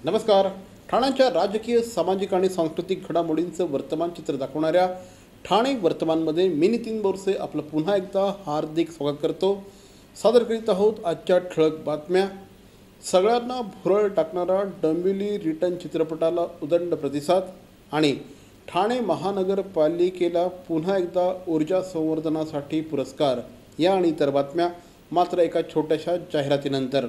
नमस्कार. ठाण्याच्या राजकीय, सामाजिक आणि सांस्कृतिक घडामोडींचं वर्तमान चित्र दाखवणाऱ्या ठाणे वर्तमानमध्ये मी नितीन बोरसे आपलं पुन्हा एकदा हार्दिक स्वागत करतो. सादर करीत आहोत आजच्या ठळक बातम्या. सगळ्यांना भुरळ टाकणारा डोंबिवली रिटर्न चित्रपटाला उदंड प्रतिसाद आणि ठाणे महानगरपालिकेला पुन्हा एकदा ऊर्जा संवर्धनासाठी पुरस्कार या आणि इतर बातम्या मात्र एका छोट्याशा जाहिरातीनंतर.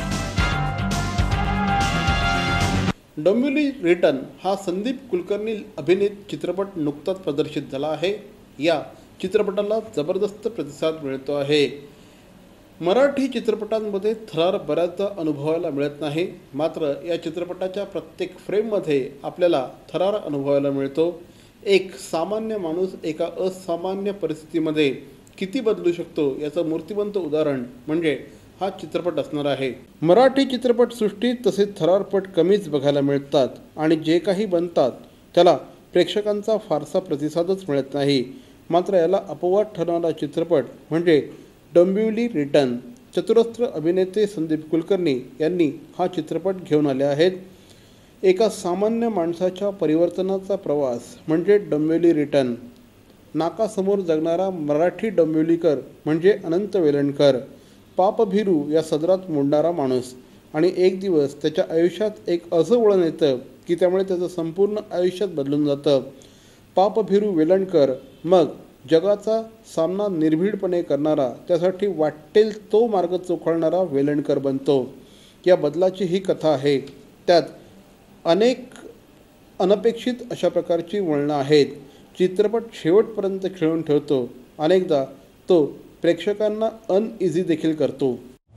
डोंबिवली रिटर्न हा संदीप कुलकर्णी अभिनीत चित्रपट नुकताच प्रदर्शित झाला आहे. या चित्रपटाला जबरदस्त प्रतिसाद मिळतो आहे. मराठी चित्रपटांमध्ये थरार बऱ्याचदा अनुभवायला मिळत नाही, मात्र या चित्रपटाच्या प्रत्येक फ्रेममध्ये आपल्याला थरार अनुभवायला मिळतो. एक सामान्य माणूस एका असामान्य परिस्थितीमध्ये किती बदलू शकतो याचं मूर्तिमंत उदाहरण म्हणजे हा चित्रपट असणार आहे. मराठी चित्रपटसृष्टीत तसे थरारपट कमीच बघायला मिळतात आणि जे काही बनतात त्याला प्रेक्षकांचा फारसा प्रतिसादच मिळत नाही. मात्र याला अपवाद ठरणारा चित्रपट म्हणजे डोंबिवली रिटर्न. चतुरस्र अभिनेते संदीप कुलकर्णी यांनी हा चित्रपट घेऊन आले आहेत. एका सामान्य माणसाच्या परिवर्तनाचा प्रवास म्हणजे डोंबिवली रिटर्न. नाकासमोर जगणारा मराठी डोंबिवलीकर म्हणजे अनंत वेलणकर. पापभिरू या सदरात मोडणारा माणूस आणि एक दिवस त्याच्या आयुष्यात एक असं वळण येतं की त्यामुळे त्याचं संपूर्ण आयुष्यात बदलून जातं. पापभिरू वेलणकर मग जगाचा सामना निर्भीडपणे करणारा, त्यासाठी वाटेल तो मार्ग चोखाळणारा वेलणकर बनतो. या बदलाची ही कथा आहे. त्यात अनेक अनपेक्षित अशा प्रकारची वळणं आहेत. चित्रपट शेवटपर्यंत खेळून ठेवतो. अनेकदा तो प्रेक्षकांना अनइझी देखील करतो.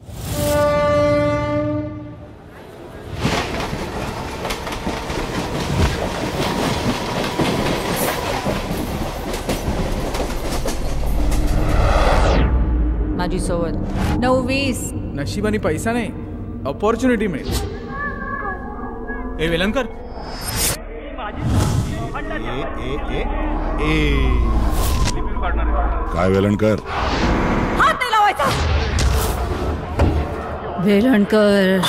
माझी सवय 9-20. नशिबाने पैसा नाही, अपॉर्च्युनिटी मिळेल. ए वेलणकर, काय वेलणकर? हात नाही लावायचा. वेलणकर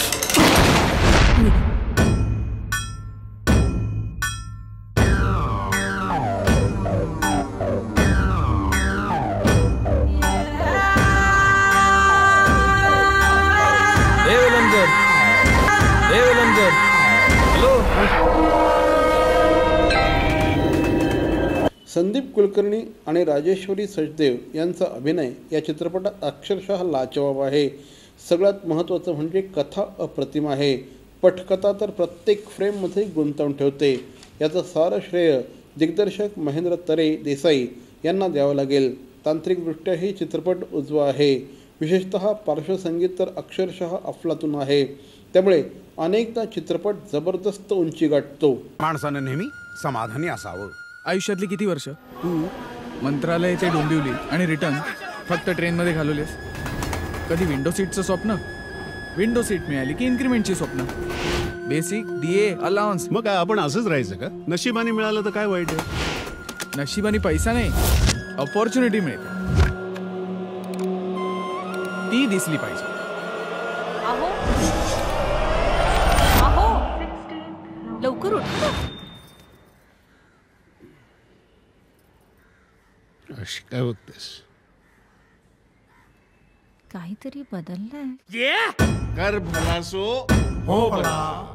संदीप कुलकर्णी आणि राजेश्वरी सचदेव यांचा अभिनय या चित्रपटात अक्षरशः लाजवाब आहे. सगळ्यात महत्त्वाचं म्हणजे कथा अप्रतिम आहे. पटकथा तर प्रत्येक फ्रेममध्ये गुंतवून ठेवते. याचं सारं श्रेय दिग्दर्शक महेंद्र तरे देसाई यांना द्यावं लागेल. तांत्रिकदृष्ट्याही चित्रपट उजवा आहे. विशेषतः पार्श्वसंगीत तर अक्षरशः अफलातून आहे. त्यामुळे अनेकदा चित्रपट जबरदस्त उंची गाठतो. माणसानं नेहमी समाधानी असावं. आयुष्यातली किती वर्ष तू मंत्रालय ते डोंबिवली आणि रिटर्न फक्त ट्रेनमध्ये घालवलेस? कधी विंडो सीटचं स्वप्न? विंडो सीट मिळाली की इन्क्रीमेंटची स्वप्न. Basic DA allowance. मग काय आपण असंच राहायचं का? नशिबाने मिळालं तर काय वाईट आहे? नशिबाने पैसा नाही, अपॉर्च्युनिटी मिळेल. ती दिसली पाहिजे. आहो आहो, लवकर उठ. अशी काय बघतेस? काहीतरी बदललंय. कर भलासो हो भला.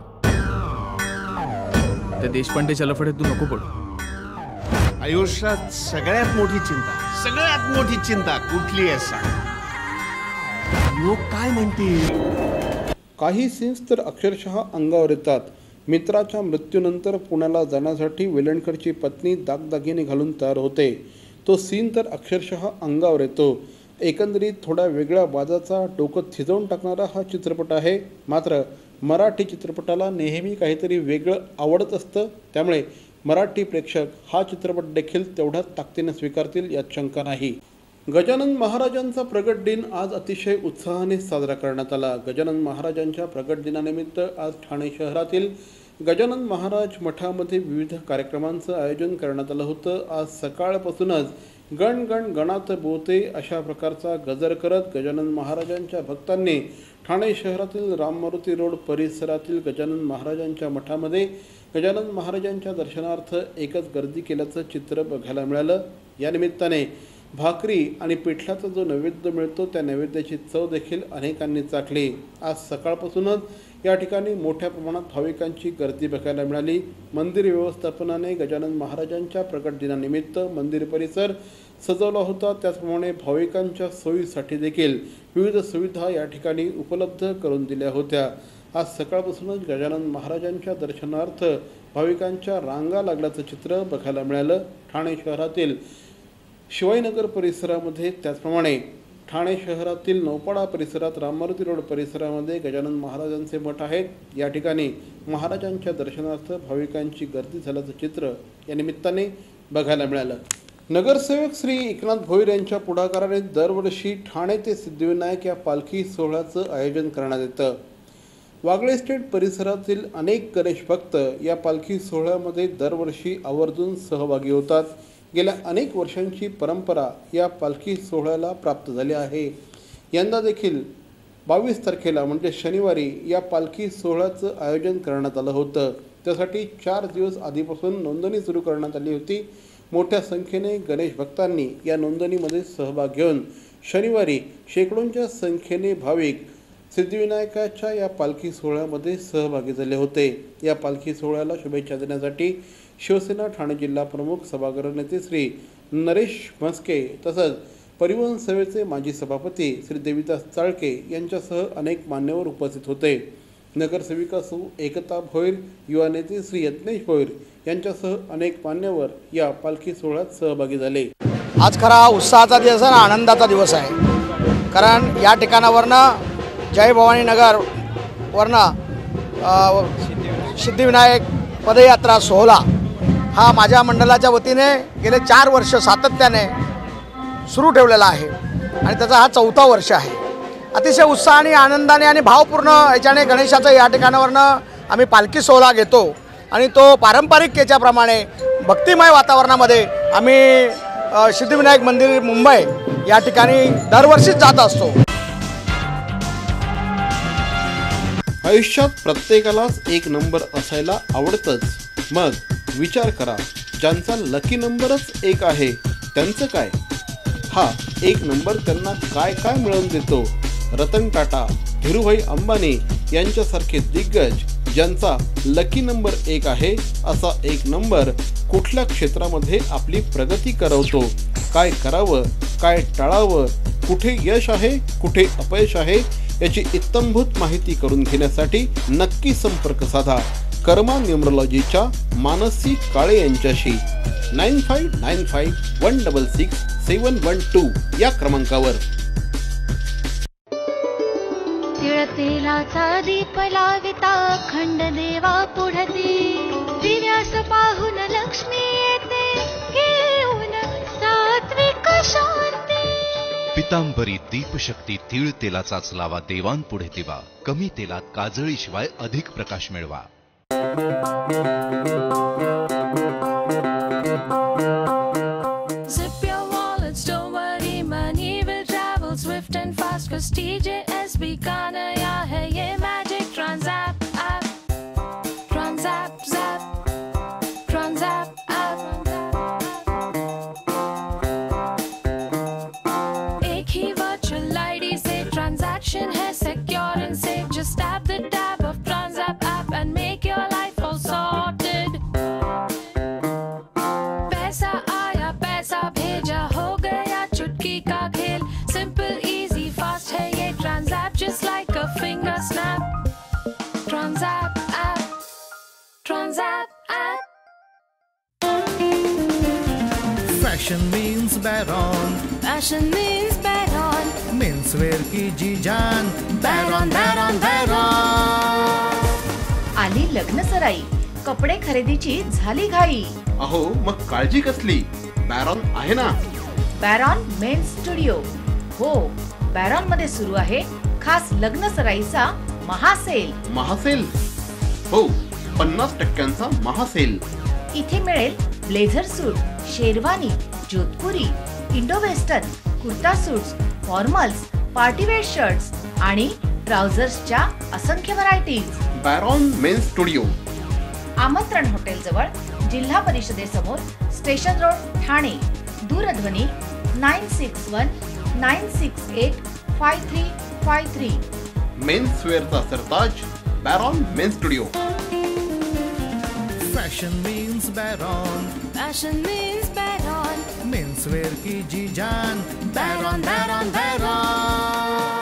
त्या देशपांडेच्या लफड्यात तू नको पडू. आयुष्यात सगळ्यात मोठी चिंता कुठली आहे सांग? लोक काय म्हणतील? काही सीन्स तर अक्षरशः अंगावर येतात. मित्राच्या मृत्यूनंतर पुण्याला जाण्यासाठी वेलणकरची पत्नी दागदागिने घालून तयार होते. तो सीन तर अक्षरशः अंगावर येतो. एकंदरीत थोडा वेगळ्या बाजाचा डोकं थिजवून टाकणारा हा चित्रपट आहे. मात्र मराठी चित्रपटाला नेहमी काहीतरी वेगळं आवडत असतं. त्यामुळे मराठी प्रेक्षक हा चित्रपट देखील तेवढ्याच ताकदीने स्वीकारतील यात शंका नाही. गजानन महाराजांचा प्रगट दिन आज अतिशय उत्साहाने साजरा करण्यात आला. गजानन महाराजांच्या प्रगट दिनानिमित्त आज ठाणे शहरातील गजानन महाराज मठामध्ये विविध कार्यक्रमांचं आयोजन करण्यात आलं होतं. आज सकाळपासूनच गण गण गणात बोते अशा प्रकारचा गजर करत गजानन महाराजांच्या भक्तांनी ठाणे शहरातील राममारुती रोड परिसरातील गजानन महाराजांच्या मठामध्ये गजानन महाराजांच्या दर्शनार्थ एकच गर्दी केल्याचं चित्र बघायला मिळालं। या निमित्ताने भाकरी आणि पिठल्याचा जो नैवेद्य मिळतो त्या नैवेद्याची चव देखील अनेकांनी चाखली। आज सकाळपासूनच या ठिकाणी मोठ्या प्रमाणात भाविकांची गर्दी बघायला मिळाली। मंदिर व्यवस्थापनाने गजानन महाराजांच्या प्रकट दिनानिमित्त मंदिर परिसर सजवला होता। त्याचप्रमाणे भाविकांच्या सोयीसाठी देखील विविध सुविधा या ठिकाणी उपलब्ध करून दिल्या होत्या। आज सकाळपासूनच गजानन महाराजांच्या दर्शनार्थ भाविकांच्या रांगा लागल्याचं चित्र बघायला मिळालं। ठाणे शहरातील शिवाजीनगर परिसरामध्ये त्याचप्रमाणे ठाणे शहरातील नौपाडा परिसरात राममारुती रोड परिसरामध्ये गजानन महाराजांचे मठ आहेत। या ठिकाणी महाराजांच्या दर्शनार्थ भाविकांची गर्दी झाल्याचं चित्र या निमित्ताने बघायला मिळालं। नगरसेवक श्री एकनाथ भोईर यांच्या पुढाकाराने दरवर्षी ठाणे ते सिद्धिविनायक या पालखी सोहळ्याचं आयोजन करण्यात येतं। वागळे एस्टेट परिसरातील अनेक गणेश भक्त या पालखी सोहळ्यामध्ये दरवर्षी आवर्जून सहभागी होतात। गेल्या अनेक वर्षांची परंपरा या पालखी सोहळ्याला प्राप्त झाली आहे। यंदा देखील 22 तारखेला म्हणजे शनिवारी या पालखी सोहळ्याचं आयोजन करण्यात आलं होतं। त्यासाठी 4 दिवस आधीपासून नोंदणी सुरू करण्यात आली होती। मोठ्या संख्येने गणेश भक्तांनी या नोंदणीमध्ये सहभाग घेऊन शनिवारी शेकडोंच्या संख्येने भाविक सिद्धिविनायकाच्या या पालखी सोहळ्यामध्ये सहभागी झाले होते। या पालखी सोहळ्याला शुभेच्छा देण्यासाठी शिवसेना ठाणे जिल्हा प्रमुख सभागृह नेते श्री नरेश म्हस्के तसंच परिवहन सेवेचे माजी सभापती श्री देविदास चाळके यांच्यासह अनेक मान्यवर उपस्थित होते। नगरसेविका सौ एकता भोईर, युवा नेते श्री यत्नेश भोईर यांच्यासह अनेक मान्यवर या पालखी सोहळ्यात सहभागी झाले। आज खरा उत्साहाचा दिवस आणि आनंदाचा दिवस आहे, कारण या ठिकाणावरनं जय भवानी नगर वरनं सिद्धिविनायक पदयात्रा सोहळा हा माझ्या मंडळाच्या वतीने गेले 4 वर्ष सातत्याने सुरू ठेवलेला आहे आणि त्याचा हा 4था वर्ष आहे। अतिशय उत्साहाने आनंदाने आणि भावपूर्ण याच्याने गणेशाचं या ठिकाणावरनं आम्ही पालखी सोहळा घेतो आणि तो पारंपरिकतेच्याप्रमाणे भक्तिमय वातावरणामध्ये आम्ही सिद्धिविनायक मंदिर मुंबई या ठिकाणी दरवर्षीच जात असतो। आयुष्यात प्रत्येकालाच एक नंबर असायला आवडतच, मग विचार करा ज्यांचा लकी नंबरच 1 आहे त्यांचं काय? हा 1 नंबर त्यांना काय काय मिळवून देतो? रतन टाटा, धीरूभाई अंबानी यांच्यासारखे दिग्गज ज्यांचा लकी नंबर 1 आहे, असा 1 नंबर कुठल्या क्षेत्रामध्ये आपली प्रगती करवतो? काय करावं, काय टाळावं, कुठे यश आहे, कुठे अपयश आहे याची इत्तंभूत माहिती करून घेण्यासाठी नक्की संपर्क साधा कर्मा न्यूमरोलॉजीच्या मानसी काळे यांच्याशी 9595166712 या क्रमांकावर। तिळतेलाचा दीप लाविता अखंड देवा पुढती, दिव्यास पाहून लक्ष्मी येते घेऊन सात्विक शांती। पितांबरी दीपशक्ती तीळ तेलाचाच लावा देवांपुढे दिवा, कमी तेलात काजळीशिवाय अधिक प्रकाश मिळवा। Zip your wallets, don't worry, money will travel swift and fast, 'cause TJSB का नया है ये magic Transapp app, Transapp zap, Transapp app। एक ही virtual ID से transaction है secure and safe, just tap the tab of Transapp app and make your life all sorted। पैसा आया पैसा भेजा हो गया चुटकी का खेल, simple easy fast है ये Transapp, just like a finger snap। Transapp app, Transapp app। Fashion means Baron, Fashion means bet on, men's wear की जी जान, बैरॉन बैरॉन बैरॉन। आली लग्न सराई, कपडे खरेदीची झाली घाई। अहो मग काळजी कसली, बॅरॉन आहे ना। बॅरॉन मेन्स स्टुडिओ, हो बॅरॉन मध्ये सुरू आहे खास लग्न सराईचा महासेल। महासेल? हो, 50% महासेल। इथे मिळेल blazer suit, sherwani, Jodhpuri, Indo western, kurta suits, formals, party wear shirts आणि ट्राउझर्सच्या असंख्य व्हरायटीज. बॅरॉन मेन्स स्टुडिओ, आमंत्रण हॉटेल जवळ, जिल्हा परिषदेसमोर, स्टेशन रोड, ठाणे. दूरध्वनी 9619685353. मेन्स वेअरचा सरताज Baron men's studio. Fashion means Baron, Fashion means Baron. Men's wear की जी जान, बैरॉन बैरॉन बैरॉन.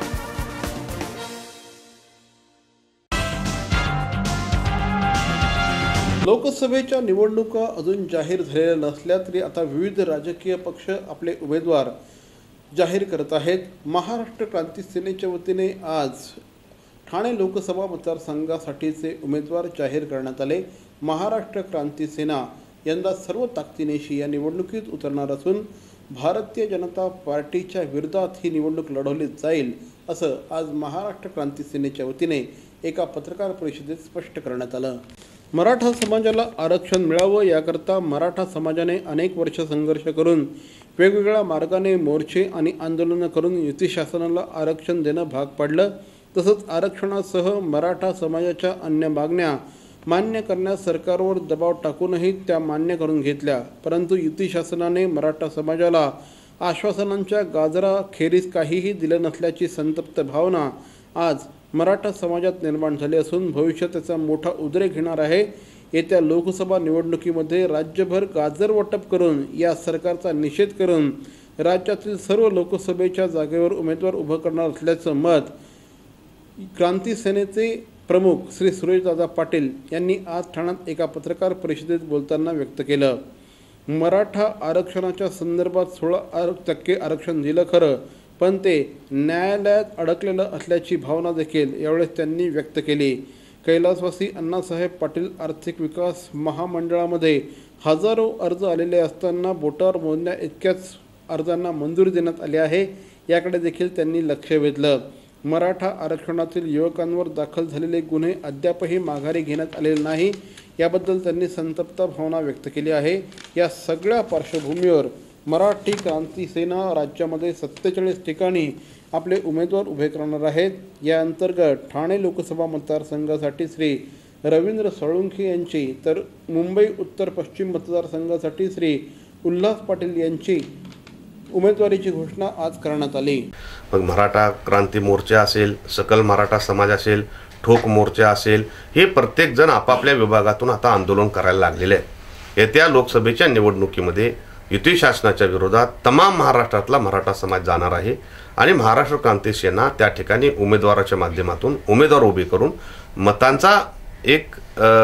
लोकसभेच्या निवडणुका अजून जाहीर झालेल्या नसल्या तरी आता विविध राजकीय पक्ष आपले उमेदवार जाहीर करत आहेत. महाराष्ट्र क्रांती सेनेच्या वतीने आज ठाणे लोकसभा मतदारसंघासाठीचे उमेदवार जाहीर करण्यात आले. महाराष्ट्र क्रांती सेना यंदा सर्व ताकदीनिशी या निवडणुकीत उतरणार असून भारतीय जनता पार्टीच्या विरोधात ही निवडणूक लढवली जाईल असं आज महाराष्ट्र क्रांती सेनेच्या वतीने एका पत्रकार परिषदेत स्पष्ट करण्यात आलं. मराठा समाजाला आरक्षण मिळावं याकरता मराठा समाजाने अनेक वर्ष संघर्ष करून वेगवेगळ्या मार्गाने मोर्चे आणि आंदोलनं करून युती शासनाला आरक्षण देणं भाग पाडलं. तसंच आरक्षणासह मराठा समाजाच्या अन्य मागण्या मान्य करण्यास सरकारवर दबाव टाकूनही त्या मान्य करून घेतल्या. परंतु युती शासनाने मराठा समाजाला आश्वासनांच्या गाजराखेरीज काहीही दिलं नसल्याची संतप्त भावना आज मराठा समाजात निर्माण झाली असून भविष्यात त्याचा मोठा उद्रेक घेणार आहे. येत्या लोकसभा निवडणुकीमध्ये राज्यभर गाजर वाटप करून या सरकारचा निषेध करून राज्यातील सर्व लोकसभेच्या जागेवर उमेदवार उभं करणार असल्याचं मत क्रांती सेनेचे प्रमुख श्री सुरेशदादा पाटील यांनी आज ठाण्यात एका पत्रकार परिषदेत बोलताना व्यक्त केलं. मराठा आरक्षणाच्या संदर्भात 16% आरक्षण दिलं खरं, पण ते न्यायालयात अडकलेलं असल्याची भावना देखील यावेळेस त्यांनी व्यक्त केली. कैलासवासी अण्णासाहेब पाटील आर्थिक विकास महामंडळामध्ये हजारो अर्ज आलेले असताना बोटावर मोजण्या इतक्याच अर्जांना मंजुरी देण्यात आली आहे, याकडे देखील त्यांनी लक्ष वेधलं. मराठा आरक्षणातील युवकांवर दाखल झालेले गुन्हे अद्यापही माघारी घेण्यात आलेले नाही, याबद्दल त्यांनी संतप्त भावना व्यक्त केली आहे. या सगळ्या पार्श्वभूमीवर मराठी क्रांती सेना राज्यामध्ये 47 ठिकाणी आपले उमेदवार उभे करणार आहेत. या अंतर्गत ठाणे लोकसभा मतदारसंघासाठी श्री रवींद्र साळुंखे यांची, तर मुंबई उत्तर पश्चिम मतदारसंघासाठी श्री उल्हास पाटील यांची उमेदवारीची घोषणा आज करण्यात आली. मग मराठा क्रांती मोर्चा असेल, सकल मराठा समाज असेल, ठोक मोर्चा असेल, हे प्रत्येक जण आपापल्या विभागातून आता आंदोलन करायला लागलेले आहे. येत्या लोकसभेच्या निवडणुकीमध्ये युती शासनाच्या विरोधात तमाम महाराष्ट्रातला मराठा समाज जाणार आहे आणि महाराष्ट्र क्रांती सेना त्या ठिकाणी उमेदवाराच्या माध्यमातून उमेदवार उभे करून मतांचा एक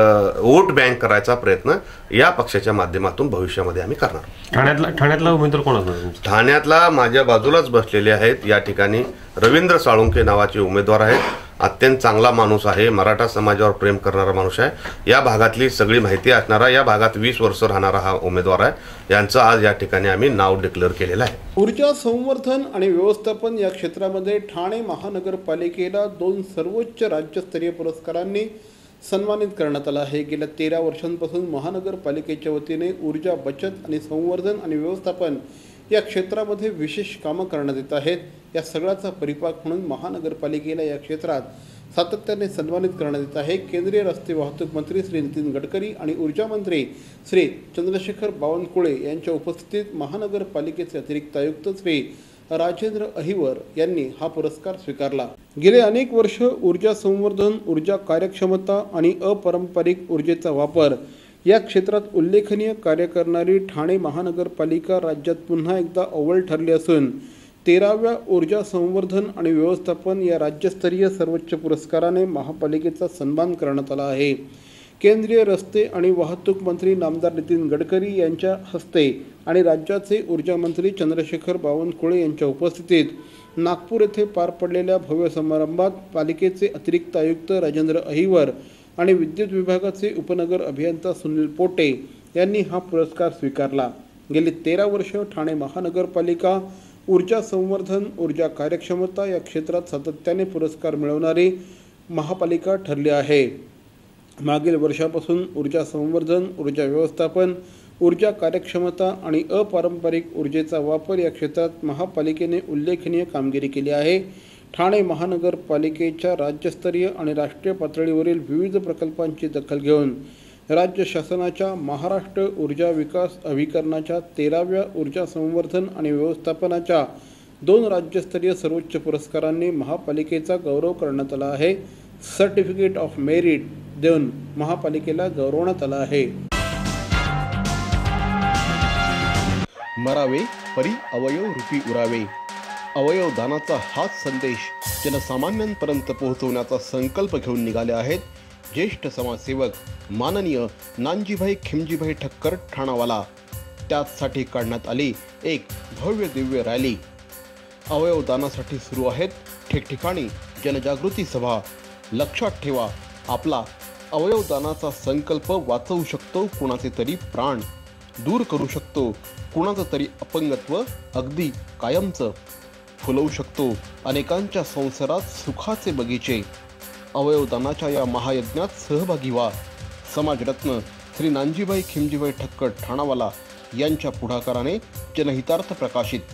वोट बँक करायचा प्रयत्न या पक्षाच्या माध्यमातून भविष्यामध्ये आम्ही करणार. ठाण्यातला उमेदवार कोण असणार? ठाण्यातला माझ्या बाजूलाच बसलेले आहेत या ठिकाणी रवींद्र साळुंखे नावाचे उमेदवार आहेत. अत्यंत चांगला माणूस आहे, मराठा समाजावर प्रेम करणारा माणूस आहे, या भागातली सगळी माहिती असणारा, या भागात 20 वर्ष राहणारा हा उमेदवार आहे. यांचं आज या ठिकाणी आम्ही नाव डिक्लेअर केलेलं आहे. ऊर्जा संवर्धन आणि व्यवस्थापन या क्षेत्रामध्ये ठाणे महानगरपालिकेला 2 सर्वोच्च राज्यस्तरीय पुरस्कारांनी सन्मानित करण्यात आला आहे. गेल्या 13 वर्षांपासून महानगरपालिकेच्या वतीने ऊर्जा बचत आणि संवर्धन आणि व्यवस्थापन या क्षेत्रामध्ये विशेष कामं करण्यात येत आहेत. या सगळ्याचा परिपाक म्हणून महानगरपालिकेला या क्षेत्रात सातत्याने सन्मानित करण्यात येत आहे. केंद्रीय रस्ते वाहतूक मंत्री श्री नितीन गडकरी आणि ऊर्जा मंत्री श्री चंद्रशेखर बावनकुळे यांच्या उपस्थितीत महानगरपालिकेचे अतिरिक्त आयुक्त श्री राजेंद्र अहिवर यांनी हा पुरस्कार स्वीकारला. गेले अनेक वर्ष ऊर्जा संवर्धन, ऊर्जा कार्यक्षमता आणि अपारंपरिक ऊर्जेचा वापर या क्षेत्रात उल्लेखनीय कार्य करणारी ठाणे महानगरपालिका राज्यात पुन्हा एकदा अव्वल ठरली असून 13व्या ऊर्जा संवर्धन आणि व्यवस्थापन या राज्यस्तरीय सर्वोच्च पुरस्काराने महापालिकेचा सन्मान करण्यात आला आहे. केंद्रीय रस्ते आणि वाहतूक मंत्री नामदार नितीन गडकरी यांच्या हस्ते आणि राज्याचे ऊर्जा मंत्री चंद्रशेखर बावनकुळे यांच्या उपस्थितीत नागपूर येथे पार पडलेल्या भव्य समारंभात पालिकेचे अतिरिक्त आयुक्त राजेंद्र अहिवर आणि विद्युत विभागाचे उपनगर अभियंता सुनील पोटे यांनी हा पुरस्कार स्वीकारला. गेली 13 वर्ष ठाणे महानगरपालिका ऊर्जा संवर्धन, ऊर्जा कार्यक्षमता या क्षेत्रात सातत्याने पुरस्कार मिळवणारी महापालिका ठरली आहे. मागील वर्षापासून ऊर्जा संवर्धन, ऊर्जा व्यवस्थापन, ऊर्जा कार्यक्षमता आणि अपारंपरिक ऊर्जेचा वापर या क्षेत्रात महापालिकेने उल्लेखनीय कामगिरी केली आहे. ठाणे महानगरपालिकेच्या राज्यस्तरीय आणि राष्ट्रीय पातळीवरील विविध प्रकल्पांची दखल घेऊन राज्य शासनाच्या महाराष्ट्र ऊर्जा विकास अभिकरणाच्या 13व्या ऊर्जा संवर्धन आणि व्यवस्थापनाच्या 2 राज्यस्तरीय सर्वोच्च पुरस्कारांनी महापालिकेचा गौरव करण्यात आला आहे. सर्टिफिकेट ऑफ मेरिट देऊन महापालिकेला गौरवण्यात आला आहे. मरावे परी अवयव रूपी उरावे. अवयव दानाचा हाच संदेश जनसामान्यांपर्यंत पोहोचवण्याचा संकल्प घेऊन निघाले आहेत ज्येष्ठ समाजसेवक माननीय नानजीभाई खिमजीभाई ठक्कर ठाणावाला. त्यासाठी काढण्यात आली एक भव्य दिव्य रॅली. अवयव दानासाठी सुरू आहेत ठिकठिकाणी जनजागृती सभा. लक्षात ठेवा, आपला अवयव दानाचा संकल्प वाचवू शकतो कुणाचे तरी प्राण, दूर करू शकतो कुणाचं तरी अपंगत्व अगदी कायमचं, फुलवू शकतो अनेकांच्या संसारात सुखाचे बगीचे. अवयवदानाच्या या महायज्ञात सहभागी व्हा. समाजरत्न श्री नानजीभाई खिमजीभाई ठक्कर ठाणावाला यांच्या पुढाकाराने जनहितार्थ प्रकाशित.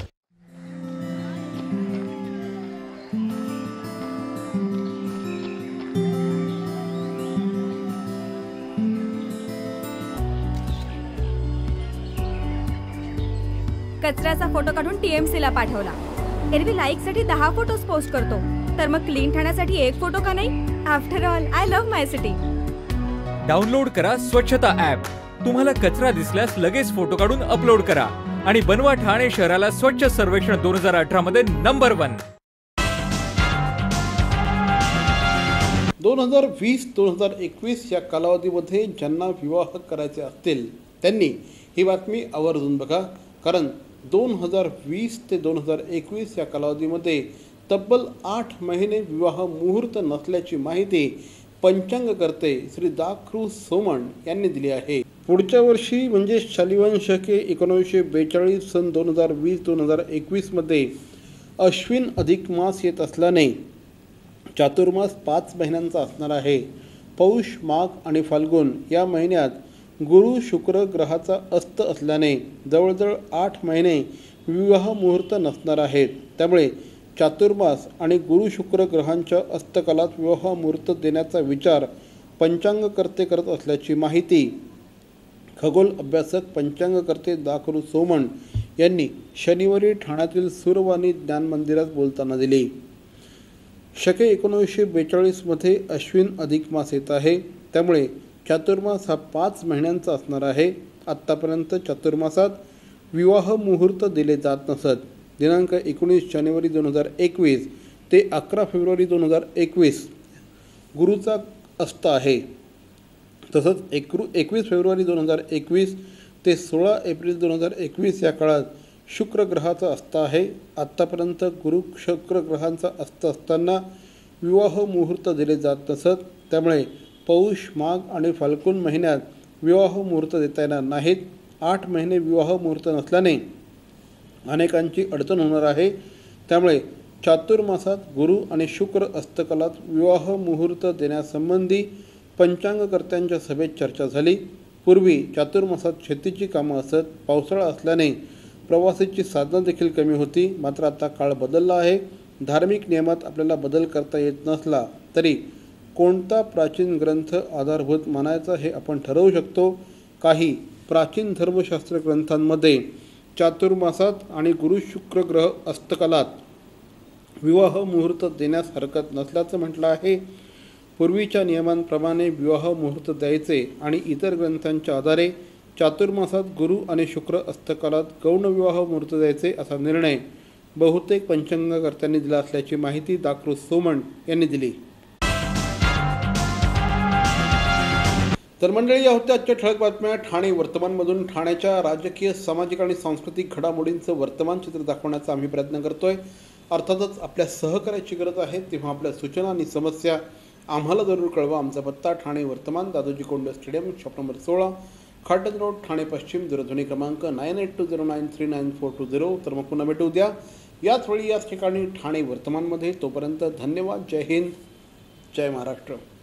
कचऱ्याचा फोटो काढून TMC ला पाठवला. एरवी लाईकसाठी 10 फोटोज पोस्ट करतो, तर मग क्लीन ठाण्यासाठी 1 फोटो का नाही? After all I love my city. Download करा स्वच्छता ॲप. तुम्हाला कचरा दिसल्यास लगेच फोटो काढून अपलोड करा आणि बनवा ठाणे शहराला स्वच्छ सर्वेक्षण 2018 मध्ये नंबर 1. 2020-2021 या कालावधीमध्ये ज्यांना विवाह करायचे असतील त्यांनी ही बातमी आवर्जून बघा, कारण 2020 ते 2021 या कालावधीमध्ये तब्बल 8 महिने विवाह मुहूर्त नसल्याची माहिती पंचांगकर्ते श्री दाखरू सोमण यांनी दिली आहे. पुढच्या वर्षी म्हणजे शालिवान शके 1942 सन 2020-2021 मध्ये अश्विन अधिक मास येत असल्याने चातुर्मास 5 महिन्यांचा असणार आहे. पौष, माघ आणि फाल्गुन या महिन्यात गुरु शुक्र ग्रहाचा अस्त असल्याने जवळजवळ 8 महिने विवाह मुहूर्त नसणार आहेत. त्यामुळे चातुर्मास आणि गुरु शुक्र ग्रहांच्या अस्तकालात विवाह मुहूर्त देण्याचा विचार पंचांगकर्ते करत असल्याची माहिती खगोल अभ्यासक पंचांगकर्ते दाखरू सोमण यांनी शनिवारी ठाण्यातील सूरवाणी ज्ञान मंदिरात बोलताना दिली. शके 1942 मध्ये अश्विन अधिक मास येत आहे, त्यामुळे चातुर्मास हा 5 महिन्यांचा असणार आहे. आत्तापर्यंत चातुर्मासात विवाह मुहूर्त दिले जात नसत. दिनांक 19 जानेवारी 2021 ते 11 फेब्रुवारी 2021 गुरुचा अस्त आहे. तसंच 21 फेब्रुवारी 2021 ते 16 एप्रिल 2021 या काळात शुक्र ग्रहाचा अस्त आहे. आत्तापर्यंत गुरु शुक्र ग्रहांचा अस्त असताना विवाह मुहूर्त दिले जात नसत. त्यामुळे पौष, माघ आणि फाल्गुन महिन्यात विवाह मुहूर्त देता येणार नाहीत. 8 महिने विवाह मुहूर्त नसल्याने अनेकांची अडचण होणार आहे. त्यामुळे चातुर्मासात गुरु आणि शुक्र अस्तकालात विवाह मुहूर्त देण्यासंबंधी पंचांगकर्त्यांच्या सभेत चर्चा झाली. पूर्वी चातुर्मासात शेतीची कामं असत. पावसाळा असल्याने प्रवासाची साधनं देखील कमी होती. मात्र आता काळ बदलला आहे. धार्मिक नियमात आपल्याला बदल करता येत नसला तरी कोणता प्राचीन ग्रंथ आधारभूत मानायचा हे आपण ठरवू शकतो. काही प्राचीन धर्मशास्त्र ग्रंथांमध्ये चातुर्मासात आणि गुरु शुक्र ग्रह अस्तकालात विवाह मुहूर्त देण्यास हरकत नसल्याचं म्हटलं आहे. पूर्वीच्या नियमांप्रमाणे विवाह मुहूर्त द्यायचे आणि इतर ग्रंथांच्या आधारे चातुर्मासात गुरु आणि शुक्र अस्तकालात गौण विवाह मुहूर्त द्यायचे असा निर्णय बहुतेक पंचांगकर्त्यांनी दिला असल्याची माहिती दाखरू सोमण यांनी दिली. तर मंडळी, या होत्या आजच्या ठळक बातम्या ठाणे वर्तमानमधून. ठाण्याच्या राजकीय, सामाजिक आणि सांस्कृतिक घडामोडींचं वर्तमान चित्र दाखवण्याचा आम्ही प्रयत्न करतोय. अर्थातच आपल्या सहकार्याची गरज आहे, तेव्हा आपल्या सूचना आणि समस्या आम्हाला जरूर कळवा. आमचा पत्ता Thane Vartaman, Dadoji Konde stadium, shop number 16, Khatan road, Thane पश्चिम. दूरध्वनी क्रमांक 9820939420. तर मग पुन्हा भेटू उद्या याच वेळी याच ठिकाणी ठाणे वर्तमानमध्ये. तोपर्यंत धन्यवाद. जय हिंद, जय महाराष्ट्र.